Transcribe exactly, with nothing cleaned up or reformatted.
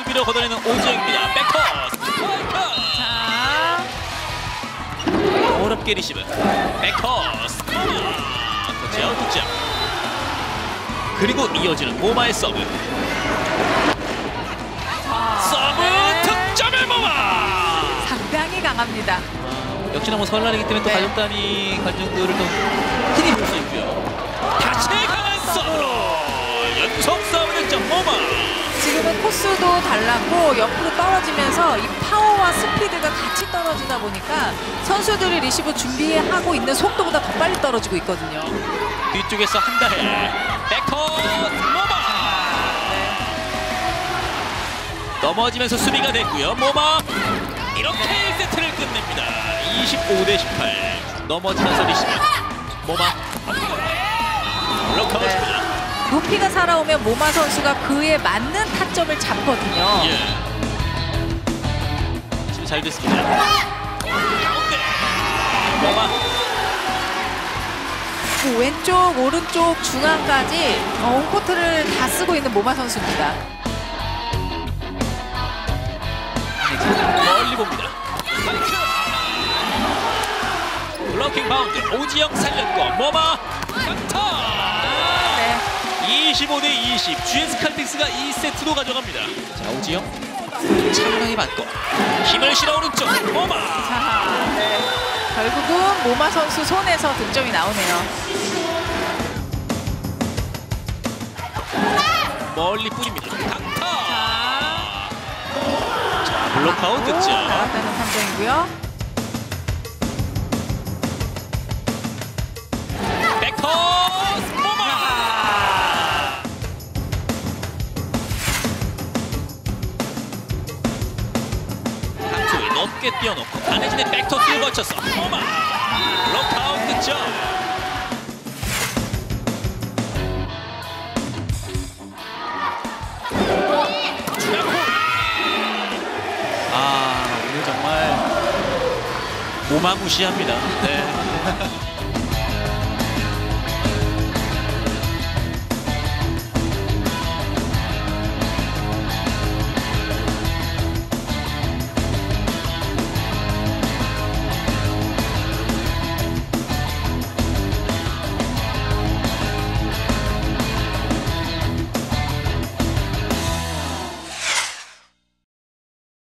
수비로 걷어내는 오지영입니다. 백터스. 자, 어렵게 리시브. 백터스. 터치아웃 득점. 그리고 이어지는 모마의 서브. 서브 득점의 모마. 상당히 강합니다. 역시나 뭐 설날이기 때문에 또 네. 가족단위 관중들을 또 흔히 볼 수 있고요. 다시 강한 서브로 연속 서브 득점 모마. 지금은 코스도 달랐고 옆으로 떨어지면서 이 파워와 스피드가 같이 떨어지다 보니까 선수들이 리시브 준비하고 있는 속도보다 더 빨리 떨어지고 있거든요. 뒤쪽에서 한다해 백터스 모마. 네. 넘어지면서 수비가 됐고요. 모마 이렇게 일 세트를 끝냅니다. 이십오 대 십팔. 넘어지면서 리시브. 모마 블록아웃입니다. 높이가 살아오면 모마 선수가 그에 맞는 타점을 잡거든요. 예. 지금 잘 됐습니다. 가운데 모마. 그 왼쪽, 오른쪽, 중앙까지 어, 홈코트를 다 쓰고 있는 모마 선수입니다. 멀리 봅니다. 블로킹 바운드 오지영 살렸고 모마 강타. 네. 이십오 대 이십. 지에스 칼텍스가 이 세트도 가져갑니다. 자, 오지영 차분하게 받고 힘을 실어 오른쪽 모마. 자, 네. 결국은 모마 선수 손에서 득점이 나오네요. 멀리 뿌립니다. 강타. 자, 자, 블록아웃 득점. 나왔다는 판정이고요. 백터스 모마. 강투에 높게 뛰어놓고 안혜진의 백터스를 거쳐서 모마. 블록아웃 득점. 아, 오늘 정말 모마무시합니다. 네.